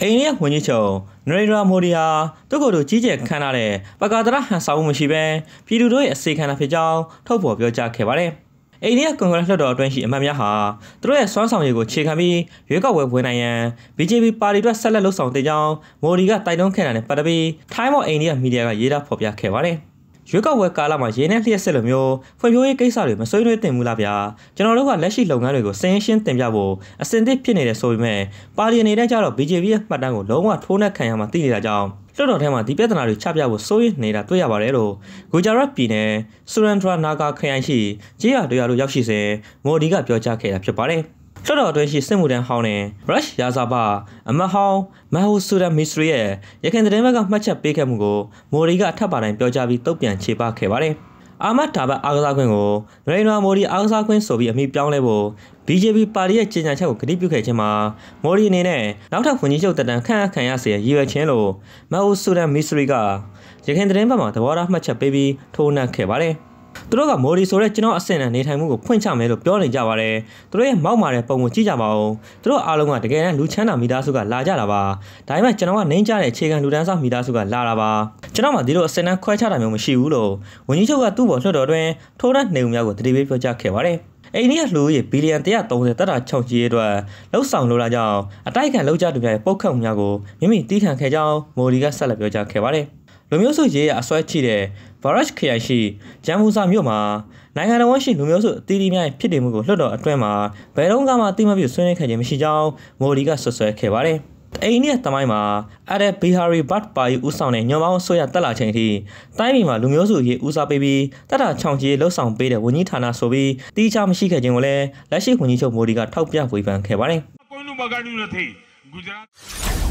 အိန္ဒိယဝန်ကြီးချုပ်နရိန္ဒရာမိုဒီဟာသူ့ကိုယ်သူကြီးကျယ်ခမ်းနားတဲ့ပကာဒရဟန်ဆောင်မှုမရှိဘဲပြည်သူတို့ရဲ့အစေခံတာဖြစ်ကြောင်းထုတ်ဖော်ပြောကြားခဲ့ပါတယ်။အိန္ဒိယကွန်ဂရက်လွှတ်တော်အတွင်းရှိအမတ်များဟာသူတို့ရဲ့စွမ်းဆောင်ရည်ကိုခြေခံပြီးရွေးကောက်ပွဲဝင်နိုင်ရန် BJP ပါတီအတွက်ဆက်လက်လှုပ်ဆောင်တဲ့ကြောင်းမိုဒီကတိုက်တွန်းခဲ့တာနဲ့ပတ်သက်ပြီး Time of India မီဒီယာကရေးသားဖော်ပြခဲ့ပါတယ်။ရွေးကောက်ပွဲကာလမှာရင်းနှီးလျှက်စစ်လိုမျိုးဖွံ့ဖြိုးရေးကိစ္စတွေမဆွေးနွေးသင့်ဘူးလားဗျာကျွန်တော်တို့ကလက်ရှိလုပ်ငန်းတွေကိုစင်ရှင်းတင်ပြဖို့အစဉ်သစ်ဖြစ်နေတဲ့ဆိုပေမဲ့ပါတီအနေနဲ့ကြတော့ BJP ရဲ့မှတ်တမ်းကိုလုံးဝထိုးနှက်ခံရမှာသိနေတာကြောင့်လွှတ်တော်ထဲမှာဒီပြဿနာတွေချပြဖို့စိုးရိမ်နေတာတွေ့ရပါတယ်လို့ဂူဂျာရတ်ပြည်နယ်ဆူရန်ဒရာနာဂါခရိုင်ရှိကြေးရွာတို့ရောက်ရှိစဉ်မိုဒီကပြောကြားခဲ့တာဖြစ်ပါတယ်လွှတ်တော်အတွင်းရှိစစ်မှုထမ်းဟောင်းနဲ့ဘရက်ရာဇာဘာအမတ်ဟောင်းမဟူဆူဒန်မီစရီရဲ့ရခိုင်သတင်းဘက်ကမှတ်ချက်ပေးခဲ့မှုကိုမိုဒီကအထက်ပါတိုင်းပြောကြားပြီးတုံ့ပြန်ခြေပခဲ့ပါတယ်အာမတ်ဒါဘတ်အားကစားခွင့်ကိုနရိန္ဒရာမိုဒီအားကစားခွင့်ဆိုပြီးအမိပြောင်းလဲဖို့ BJP ပါတီရဲ့ကြေညာချက်ကိုကတိပြုခဲ့ခြင်းမှာမိုဒီအနေနဲ့နောက်ထပ်ဝန်ကြီးချုပ်တက်တန်းခန့်အပ်ခံရစေရည်ရွယ်ခြင်းလို့မဟူဆူဒန်မီစရီကရခိုင်သတင်းဘက်မှာသဘောထားမှတ်ချက်ပေးပြီးထိုးနှက်ခဲ့ပါတယ်သူတို့ကမိုဒီဆိုတဲ့ကျွန်တော်အဆင့်နဲ့နေထိုင်မှုကိုဖွင့်ချမယ်လို့ပြောနေကြပါတယ်သူတို့ရဲ့မောက်မာတဲ့ပုံကိုကြည့်ကြပါဦးသူတို့အားလုံးကတကယ်တမ်းလူချမ်းသာမိသားစုကလာကြတာပါဒါပေမဲ့ကျွန်တော်ကနှင်းကြတဲ့အခြေခံလူတန်းစားမိသားစုကလာတာပါကျွန်တော်မှဒီလိုအဆင့်နဲ့ခွဲခြားတာမျိုးမရှိဘူးလို့ဝန်ကြီးချုပ်ကသူ့ဘော်လွှတ်တော်တွင်ထိုးနှက်နေုံများကိုတတိပေးပြောကြားခဲ့ပါတယ်အိန္ဒိယလူဦးရေဘီလီယံ130တက်တာချောင်ကြီးရဲ့အတွက်လှုပ်ဆောင်လိုလာကြောင်းအတိုက်ခံလောက်ကြသူများရဲ့ပုတ်ခတ်မှုများကိုမိမိတီးခံခဲ့ကြောင်းမိုဒီကဆက်လက်ပြောကြားခဲ့ပါတယ်လူမျိုးစုရေးအစွဲချိတဲ့ဗရက်ခရိုင်ရှိဂျမ်မူစာမြို့မှာနိုင်ငံတော်ရှိလူမျိုးစုအသီးသီးများဖြစ်တည်မှုကိုလွှတ်တော်အတွင်းမှာဘယ်တော့မှအသိမပြုဆွေးနွေးခဲ့ခြင်းမရှိကြောင်းမိုဒီကဆွဆွဲခဲ့ပါတယ်အိန္ဒိယတမိုင်းမှာအရက်ဘီဟာရီဘတ်ပါယီဦးဆောင်တဲ့ညွန်ပေါင်းအစိုးရတက်လာချိန်အထိတိုင်းပြည်မှာလူမျိုးစုရေးဦးစားပေးပြီးတက်တာချောင်ကြီးလှုပ်ဆောင်ပေးတဲ့ဝန်ကြီးဌာနဆိုပြီးတီးခြားမရှိခဲ့ခြင်းကိုလည်းလက်ရှိဝန်ကြီးချုပ်မိုဒီကထောက်ပြဝေဖန်ခဲ့ပါတယ်